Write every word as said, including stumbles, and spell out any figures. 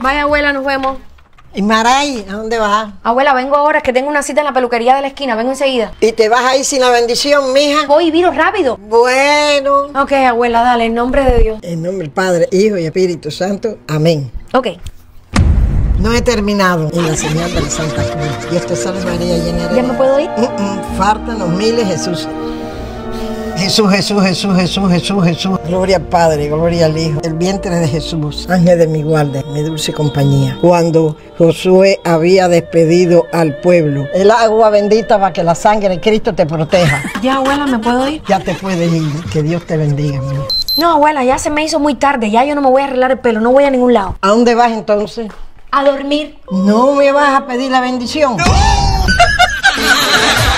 Vaya, abuela, nos vemos. ¿Y Maray, a dónde vas? Abuela, vengo ahora, es que tengo una cita en la peluquería de la esquina, vengo enseguida. ¿Y te vas a ir sin la bendición, mija? Voy, Viro, rápido. Bueno. Ok, abuela, dale, en nombre de Dios. En nombre del Padre, Hijo y Espíritu Santo. Amén. Ok. No he terminado. En la señal de la Santa Cruz. Dios te salve María, llena de... ¿Ya me puedo ir? Uh -uh. Fártanos miles, Jesús. Jesús, Jesús, Jesús, Jesús, Jesús, Jesús. Gloria al Padre, gloria al Hijo. El vientre de Jesús, ángel de mi guarda, mi dulce compañía. Cuando Josué había despedido al pueblo, el agua bendita para que la sangre de Cristo te proteja. Ya, abuela, ¿me puedo ir? Ya te puedes ir. Que Dios te bendiga, mi hijo. No, abuela, ya se me hizo muy tarde. Ya yo no me voy a arreglar el pelo, no voy a ningún lado. ¿A dónde vas entonces? A dormir. ¿No me vas a pedir la bendición? ¡No!